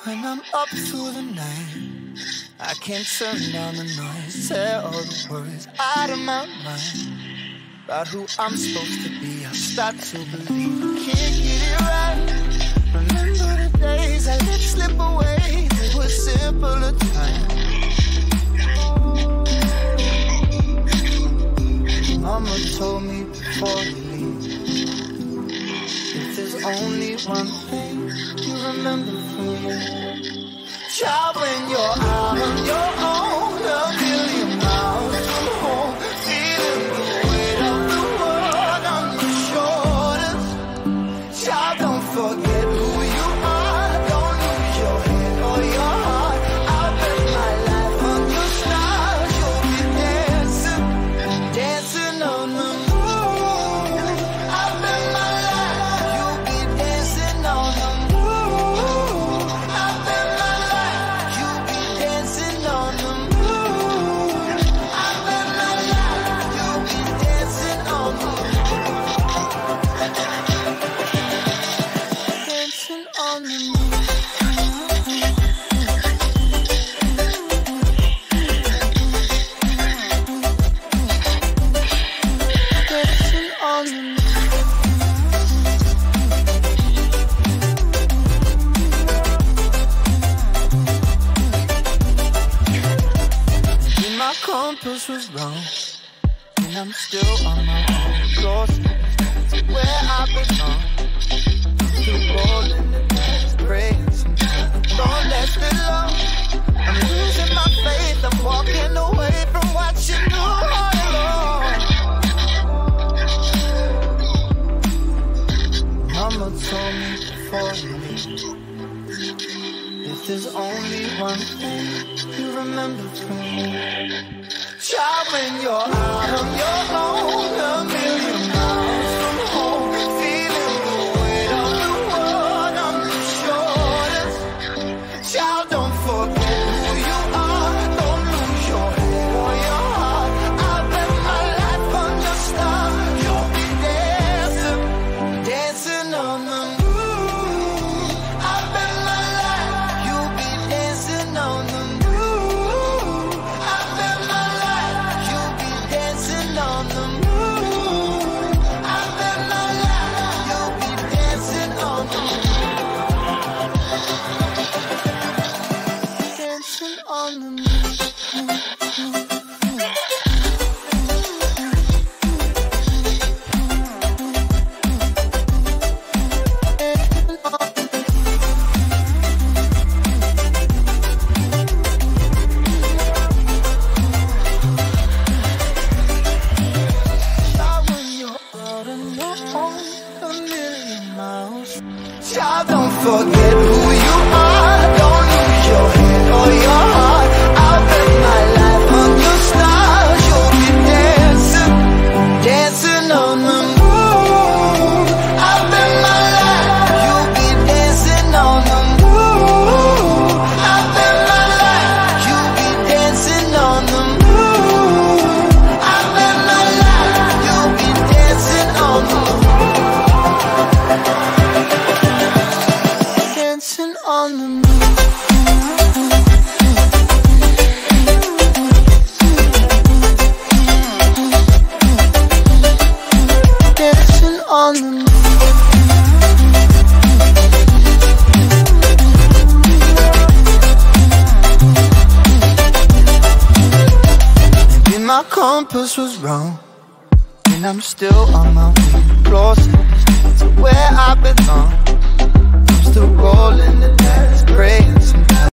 When I'm up through the night, I can't turn down the noise. Tear all the worries out of my mind about who I'm supposed to be. I start to believe I can't get it right. Remember the days I let slip away. They were simpler times. Mama told me before you leave, if there's only one thing you remember from me, child, when you're out on your own, a million miles from home, feeling the weight of the world on your shoulders. Child, don't forget who you are, don't lose your head or your heart. I'll bet my life on your stars. You'll be dancing, dancing on the moon. I'll bet my life you'll be dancing on the moon. I'll bet my life you'll be dancing on the moon. I'll bet my life you'll be dancing on the moon. Dancing on the moon. Dancing on the moon. Maybe my compass was wrong, and I'm still on my own. Close to where I belong. Still rolling the dice, praying sometimes don't last it long. I'm losing my faith, I'm walking away from what you knew all along. Mama told me before you leave, if there's only one thing you remember from me, child, when you're out on your own, a million miles from home, feeling the weight of the world on your shoulders. Child, don't forget who you are, don't lose your head or your heart. I'll bet my life on your star. You'll be dancing, dancing on the moon. I'll bet my life you'll be dancing on the moon. I'll bet my life you'll be dancing on the moon. I'll bet my life you'll be dancing on the moon. Dancing on the moon. Child, don't forget who you are, don't lose your head or your heart. I'll bet my life on your stars. You'll be dancing, dancing on the moon. I'll bet my life you'll be dancing on the moon. I'll bet my life you'll be dancing on the moon. I'll bet my life you'll be dancing on the moon. Dancing on the moon. Dancing on the moon. Maybe my compass was wrong, and I'm still on my way, closer to where I belong. Still rolling the dice, praying some